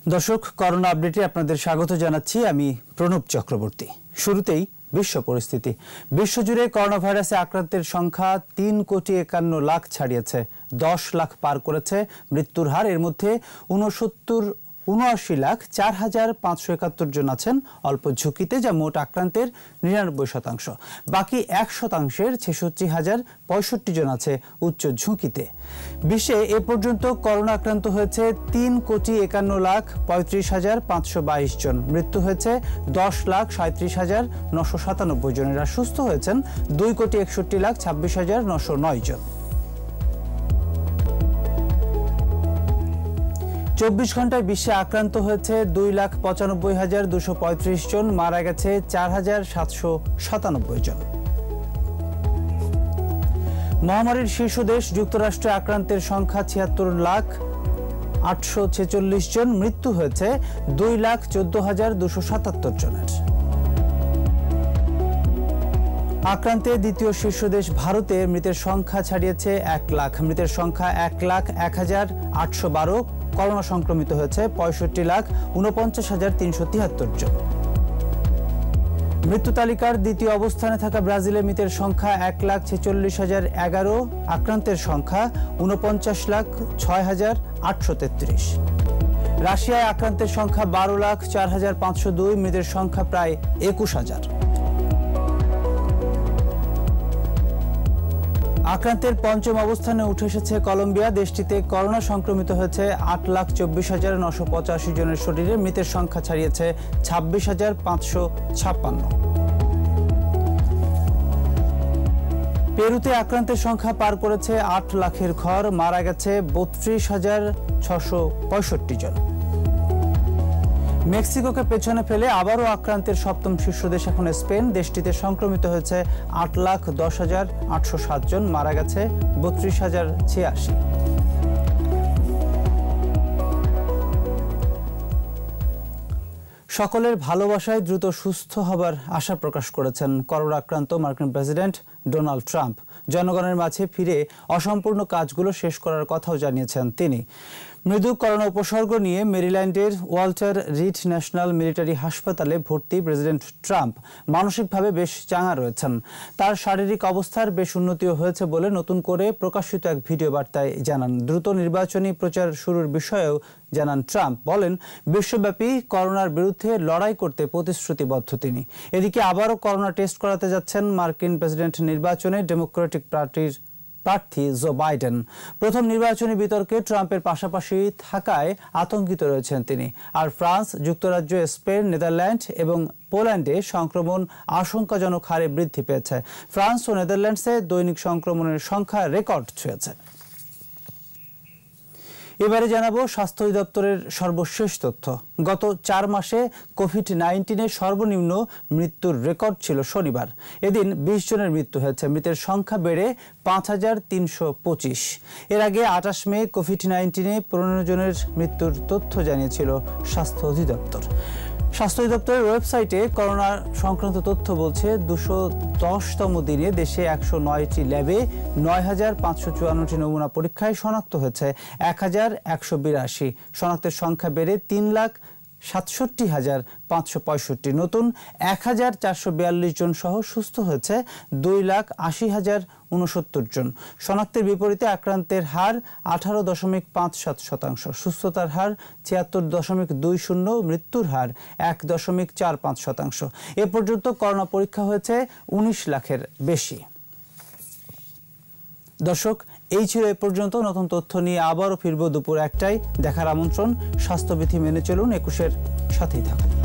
দর্শক, করোনা আপডেটে আপনাদের স্বাগত জানাচ্ছি। আমি প্রণব চক্রবর্তী। শুরুতেই বিশ্ব পরিস্থিতি। বিশ্বজুড়ে করোনা ভাইরাসে আক্রান্তের সংখ্যা 3,51,00,000 ছাড়িয়েছে, 10 লাখ পার করেছে মৃত্যুর হার। এর মধ্যে 79,04,571 জন আছেন অল্প ঝুঁকিতে, যা মোট আক্রান্তের 99%। বাকি 1%-এর 66,065 জন আছে উচ্চ ঝুঁকিতে। বিশ্বে এ পর্যন্ত করোনা আক্রান্ত হয়েছে 3,51,35,522 জন। মৃত্যু হয়েছে 10,37,997 জনের। আর সুস্থ হয়েছেন 2,61,26,909 জন। 24 ঘন্টায় বিশ্বে আক্রান্ত হয়েছে 2,95,235 জন, মারা গেছে 4,797 জন। মহামারীর শীর্ষ দেশ যুক্তরাষ্ট্রে আক্রান্তের সংখ্যা 76,846 জন, মৃত্যু হয়েছে 2,14,277 জনের। আক্রান্তে দ্বিতীয় শীর্ষ দেশ ভারতে মৃতের সংখ্যা ছাড়িয়েছে 1 লাখ। মৃতের সংখ্যা 1,01,812। করোনা সংক্রমিত হয়েছে 65,49,373 জন। মৃত্যু তালিকার দ্বিতীয় অবস্থানে থাকা ব্রাজিলে মৃতের সংখ্যা 1,46,011। আক্রান্তের সংখ্যা 49,06,833। রাশিয়ায় আক্রান্তের সংখ্যা 12,04,502। মৃতের সংখ্যা প্রায় 21,000। আক্রান্তের পঞ্চম অবস্থানে উঠে এসেছে কলম্বিয়া। দেশটিতে করোনা সংক্রমিত হয়েছে 8,24,985 জনের শরীরে। মৃতের সংখ্যা ছাড়িয়েছে 26,556। পেরুতে আক্রান্তের সংখ্যা পার করেছে 8 লাখের ঘর, মারা গেছে 32,665 জন। মেক্সিকোকে পেছনে ফেলে আবারও আক্রান্তের সপ্তম শীর্ষ দেশ এখন স্পেন। দেশটিতে সংক্রমিত হয়েছে 8,10,807 জন, মারা গেছে 32,086। সকলের ভালোবাসায় দ্রুত সুস্থ হবার আশা প্রকাশ করেছেন করোনা আক্রান্ত মার্কিন প্রেসিডেন্ট ডোনাল্ড ট্রাম্প। জনগণের মাঝে ফিরে অসম্পূর্ণ কাজগুলো শেষ করার কথাও জানিয়েছেন তিনি। মৃদু করোনা উপসর্গ নিয়ে মেরিল্যান্ডের ওয়াল্টার রিড ন্যাশনাল মিলিটারি হাসপাতালে ভর্তি প্রেসিডেন্ট ট্রাম্প মানসিকভাবে বেশ চাঙা রয়েছেন। তার শারীরিক অবস্থার বেশ উন্নতিও হয়েছে বলে নতুন করে প্রকাশিত এক ভিডিও বার্তায় জানান। দ্রুত নির্বাচনী প্রচার শুরুর বিষয়েও জানান ট্রাম্প। বলেন, বিশ্বব্যাপী করোনার বিরুদ্ধে লড়াই করতে প্রতিশ্রুতিবদ্ধ তিনি। এদিকে আবারও করোনা টেস্ট করাতে যাচ্ছেন মার্কিন প্রেসিডেন্ট নির্বাচনে ডেমোক্রেটিক পার্টির প্রার্থী জো বাইডেন। প্রথম নির্বাচনী বিতর্কে ট্রাম্পের পাশাপাশি থাকায় আতঙ্কিত রয়েছেন তিনি। আর ফ্রান্স, যুক্তরাজ্য, স্পেন, নেদারল্যান্ড এবং পোল্যান্ডে সংক্রমণ আশঙ্কাজনক হারে বৃদ্ধি পেয়েছে। ফ্রান্স ও নেদারল্যান্ডসে দৈনিক সংক্রমণের সংখ্যা রেকর্ড ছুঁয়েছে। এবারে জানাবো স্বাস্থ্য অধিদপ্তরের সর্বশেষ তথ্য। গত 4 মাসে কোভিড-19 সর্বনিম্ন মৃত্যুর রেকর্ড ছিল শনিবার। এদিন 20 জনের মৃত্যু হয়েছে। মৃতের সংখ্যা বেড়ে 5,325। এর আগে 28 মে কোভিড-19 15 জনের মৃত্যুর তথ্য জানিয়েছিল স্বাস্থ্য অধিদপ্তর। স্বাস্থ্য অধিদপ্তরের ওয়েবসাইটে করোনা সংক্রান্ত তথ্য বলছে, 210তম দিনে দেশে 109টি ল্যাবে 9,554টি নমুনা পরীক্ষায় শনাক্ত হয়েছে 1,182। শনাক্তের সংখ্যা বেড়ে 3,67,565। নতুন 1,442 জন সহ সুস্থ হয়েছে 2,80,069 জন। শনাক্তের বিপরীতে আক্রান্তের হার 18.57%, সুস্থতার হার 76.20, মৃত্যুর হার 1.45%। এ পর্যন্ত করোনা পরীক্ষা হয়েছে 19 লাখের বেশি। দর্শক, এই ছিল এ পর্যন্ত। নতুন তথ্য নিয়ে আবারও ফিরব দুপুর 1টায়। দেখার আমন্ত্রণ। স্বাস্থ্যবিধি মেনে চলুন। 21-এর সাথেই থাকুন।